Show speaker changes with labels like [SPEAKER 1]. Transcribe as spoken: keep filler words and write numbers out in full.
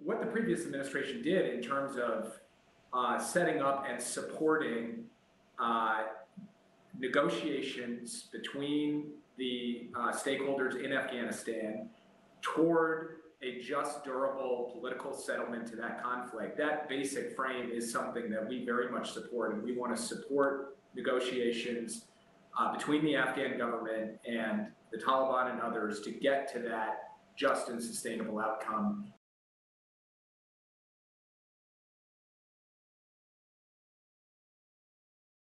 [SPEAKER 1] what the previous administration did in terms of uh, setting up and supporting uh, negotiations between the uh, stakeholders in Afghanistan toward a just, durable political settlement to that conflict. That basic frame is something that we very much support, and we want to support negotiations uh, between the Afghan government and the Taliban and others to get to that just and sustainable outcome